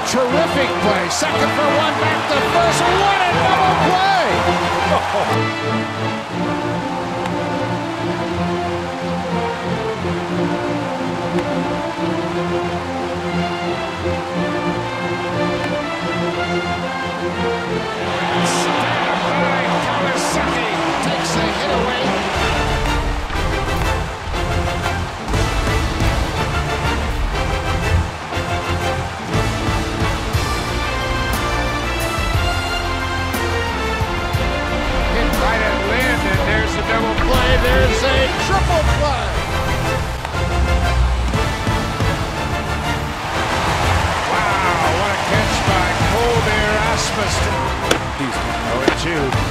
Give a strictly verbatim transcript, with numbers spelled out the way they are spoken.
terrific play. Second for one, back to first. What a double play! Stabbed by Kawasaki. Takes a hit away. Double play, there's a triple play. Wow, what a catch by Kolbe Rasmussen. oh and two.